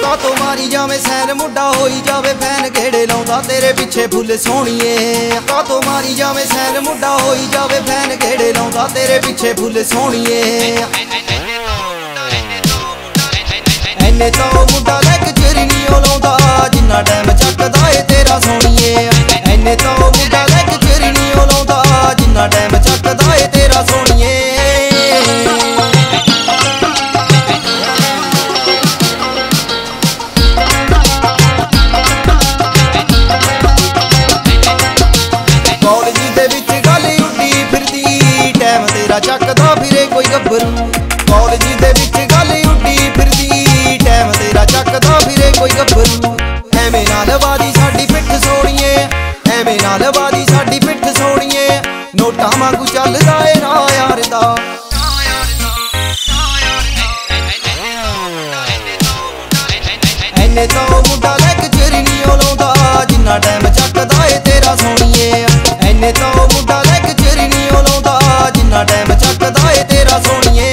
तो मारी जावे सैन मुंडा होई जावे फैन घेड़े लाउंदा तेरे पिछे फुल सोहणीए। तो मारी जावे सैन मुंडा होई जावे फैन घेड़े लाउंदा तेरे पिछे फुल सोहणीए। एने तो मुंडा लैक चेरी नहीं लाउंदा जिन्ना टाइम चकदा ए तेरा सोहणीए। एने तो मुंडा लैक चेरी नहीं लाउंदा जिन्ना टाइम चकदा ए तेरा सोहणीए। चकदा फिरे कोई गब्बरू कॉलेज दे विच गल उड्डी फिरदी टाइम तेरा चकदा फिरे कोई गब्बरू। एवें नाल वादी साडी पिठ सोहणीए एवें नाल वादी साडी पिठ सोहणीए। नोटां वांगू चलदा ए ना यार दा। एने तो मुंडा लैक चेरी नहीं लाउंदा जिन्ना टाइम चकदा ए तेरा सोहणीए। एने तो मुंडा लैक चेरी नहीं लाउंदा जिन्ना टाइम चकदा ए तेरा सोहणीए।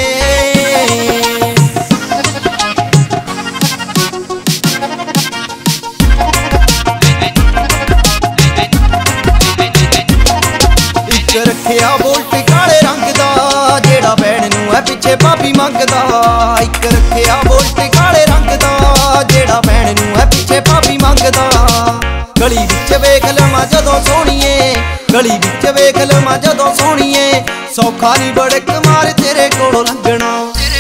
इक रखिया बोल्ट काले रंग दा जेड़ा भैन नूं है पिछे भाभी मंगदा। इक रखिया बोल्ट काले रंग दा जेड़ा भैन नूं है पिछे भाभी मंगदा। गली विच वेख लवां जदों सोहणीए गली विच वेख लवां जदों सोहणीए। सौखा नहीं बड़क मार तेरे कोलों लंघना।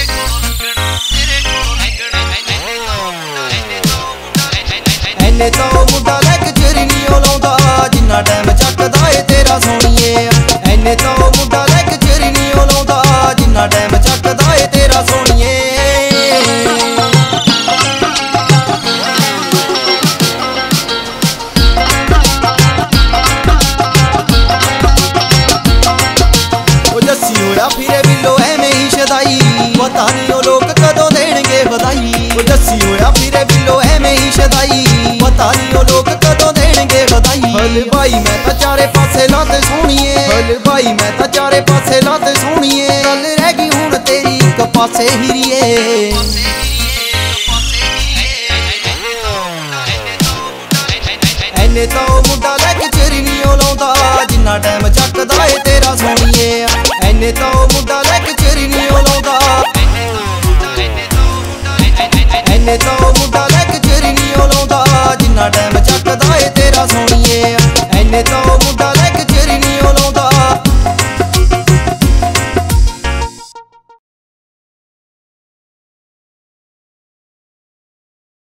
एने तो मुंडा लैक चेरी नहीं लाउंदा जिन्ना टाइम चकदा ए तेरा सोहणीए। एने तो मुंडा लैक चेरी नहीं लाउंदा जिन्ना टाइम चकदा ए तेरा सोहणीए। जस्सी होया फिरे बिलो एवें ही शदाई पता नहीं ओ लोग कदों देणगे बधाई। जस्सी होया फिरे बिलो एवें ही शदाई पता नहीं ओ लोग कदों देणगे बधाई। हल भाई मैं तां चारे पासे लाते सोहणीए हल भाई मैं तां चारे पासे लाते सोहणीए। गल रह गई हुण तेरी इक पासे हीरीए। एने तो मुंडा लैक चेरी नहीं लाउंदा जिन्ना टाइम चकदा ए तेरा सोहणीए। एने तो मुंडा लैक चेरी नहीं लाउंदा एने तो मुंडा